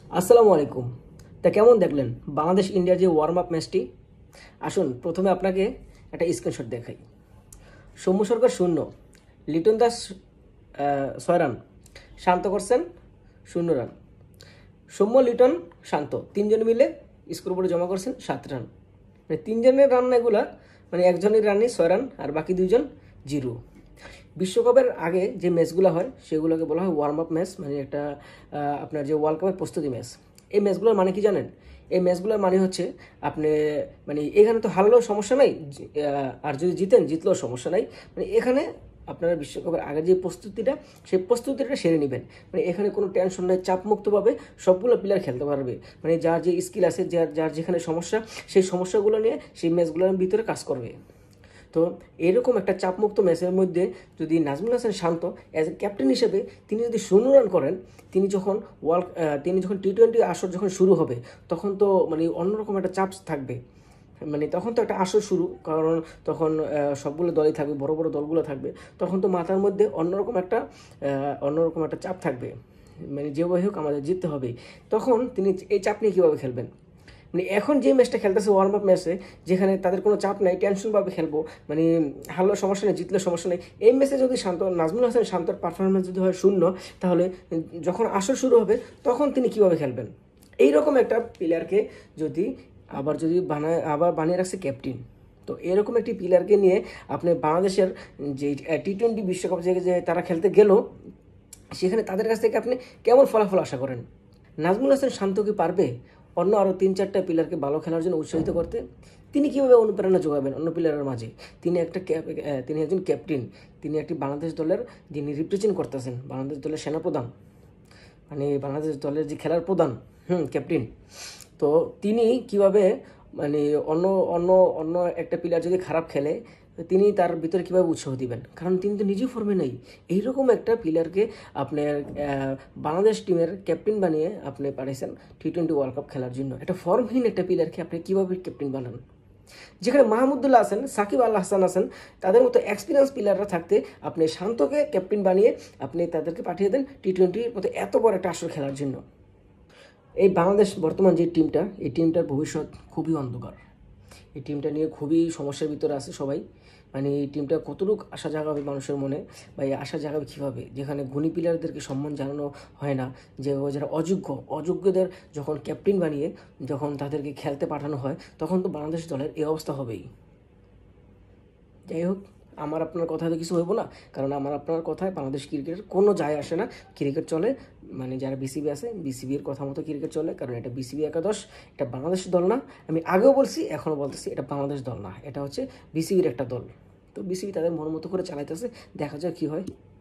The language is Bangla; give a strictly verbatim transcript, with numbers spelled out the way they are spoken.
আসসালামু আলাইকুম। তা কেমন দেখলেন বাংলাদেশ ইন্ডিয়ার যে ওয়ার্ম আপ ম্যাচটি? আসুন প্রথমে আপনাকে একটা স্ক্রিনশট দেখাই। সৌম্য সরকার শূন্য, লিটন দাস আহ, ছয় রান, শান্ত করছেন শূন্য রান। সৌম্য, লিটন, শান্ত তিনজন মিলে স্কোর বোর্ডে জমা করছেন সাত রান। মানে তিনজনের রান এগুলা, মানে একজনের রানই ছয় রান আর বাকি দুইজন জিরো। বিশ্বকাপের আগে যে ম্যাচগুলো হয় সেগুলোকে বলা হয় ওয়ার্ম আপ ম্যাচ, মানে একটা আহ, আপনার যে ওয়ার্ল্ড কাপের প্রস্তুতি ম্যাচ। এই ম্যাচগুলোর মানে কি জানেন? এই ম্যাচগুলোর মানে হচ্ছে আপনি, মানে এখানে তো হারলেও সমস্যা নাই, জি- আহ, আর যদি জিতেন জিতলেও সমস্যা নাই। মানে এখানে আপনারা বিশ্বকাপের আগের যে প্রস্তুতিটা, সেই প্রস্তুতিটা সেরে নেবেন। মানে এখানে কোনো টেনশন নেই, চাপমুক্তভাবে সবগুলো প্লেয়ার খেলতে পারবে। মানে যার যে স্কিল আছে, যার যার যেখানে সমস্যা, সেই সমস্যাগুলো নিয়ে সেই ম্যাচগুলোর ভিতরে কাজ করবে। তো এরকম একটা চাপমুক্ত ম্যাচের মধ্যে যদি Najmul Hasan Shanto as a captain হিসেবে তিনি যদি শূন্য রান করেন, তিনি যখন ওয়ার্ল্ড তিনি যখন টি টোয়েন্টি আসর যখন শুরু হবে, তখন তো মানে অন্যরকম একটা চাপ থাকবে। মানে তখন তো একটা আসর শুরু, কারণ তখন আহ, সবগুলো দলই থাকবে, বড় বড় দলগুলো থাকবে। তখন তো মাথার মধ্যে অন্যরকম একটা আহ, অন্যরকম একটা চাপ থাকবে, মানে যেভাবে হোক আমাদের জিততে হবে। তখন তিনি এই চাপ নিয়ে কীভাবে খেলবেন? মানে এখন যে ম্যাচটা খেলতেছে ওয়ার্ম আপ ম্যাচে, যেখানে তাদের কোনো চাপ নাই, টেনশনভাবে খেলবো, মানে হারলেও সমস্যা নেই, জিতলে সমস্যা নেই, এই ম্যাচে যদি শান্ত, নাজমুল হাসান শান্তর পারফরমেন্স যদি হয় শূন্য, তাহলে যখন আসর শুরু হবে তখন তিনি কিভাবে খেলবেন? এইরকম একটা প্লেয়ারকে যদি আবার যদি বানায় আবার বানিয়ে রাখছে ক্যাপ্টেন, তো এরকম একটি প্লেয়ারকে নিয়ে আপনি বাংলাদেশের যে টি টোয়েন্টি বিশ্বকাপ যে যে তারা খেলতে গেল, সেখানে তাদের কাছ থেকে আপনি কেমন ফলাফল আশা করেন? নাজমুল হাসান শান্ত কি পারবে অন্য আরও তিন চারটা প্লেয়ারকে ভালো খেলার জন্য উৎসাহিত করতে? তিনি কীভাবে অনুপ্রেরণা যোগাবেন অন্য প্লেয়ারের মাঝে? তিনি একটা ক্যাপ- আহ, তিনি একজন ক্যাপ্টেন, তিনি একটি বাংলাদেশ দলের, যিনি রিপ্রেজেন্ট করতেছেন, বাংলাদেশ দলের সেনাপ্রধান, মানে বাংলাদেশ দলের যে খেলার প্রধান, হুম, ক্যাপ্টেন। তো তিনি কিভাবে, মানে অন্য অন্য অন্য একটা প্লেয়ার যদি খারাপ খেলে, তিনি তার ভিতরে কীভাবে উৎসাহ দিবেন? কারণ তিনি তো নিজেই ফর্মে নেই। এইরকম একটা প্লেয়ারকে আপনার আহ, বাংলাদেশ টিমের ক্যাপ্টেন বানিয়ে আপনি পাঠিয়েছেন টি টোয়েন্টি ওয়ার্ল্ড কাপ খেলার জন্য। একটা ফর্মহীন একটা প্লেয়ারকে আপনি কীভাবে ক্যাপ্টেন বানান? যেখানে মাহমুদুল্লাহ আছেন, সাকিব আল হাসান আছেন, তাদের মতো এক্সপিরিয়েন্স প্লেয়াররা থাকতে আপনি শান্তকে ক্যাপ্টেন বানিয়ে আপনি তাদেরকে পাঠিয়ে দেন টি টোয়েন্টির মতো এত বড় একটা আসর খেলার জন্য। এই বাংলাদেশ বর্তমান যে টিমটা, এই টিমটার ভবিষ্যৎ খুবই অন্ধকার। এই টিমটা নিয়ে খুবই সমস্যার ভিতরে আছে সবাই। মানে এই টিমটা কতটুকু আশা জাগাবে মানুষের মনে, বা এই আশা জাগাবে কীভাবে, যেখানে গুণী প্লেয়ারদেরকে সম্মান জানানো হয় না, যে যারা অযোগ্য অযোগ্যদের যখন ক্যাপ্টেন বানিয়ে যখন তাদেরকে খেলতে পাঠানো হয়, তখন তো বাংলাদেশ দলের এই অবস্থা হবেই। যাই হোক, আমার আপনার কথা তো কিছু হইব না, কারণ আমার আপনার কথায় বাংলাদেশ ক্রিকেটের কোনো যায় আসে না। ক্রিকেট চলে, মানে যারা বিসিবি আছে বিসিবির কথা মতো ক্রিকেট চলে, কারণ এটা বিসিবি একাদশ, এটা বাংলাদেশ দল না। আমি আগেও বলছি, এখনও বলতেছি, এটা বাংলাদেশ দল না, এটা হচ্ছে বিসিবির একটা দল। তো বিসিবি তাদের মন মতো করে চালাইতেছে, দেখা যাক কী হয়।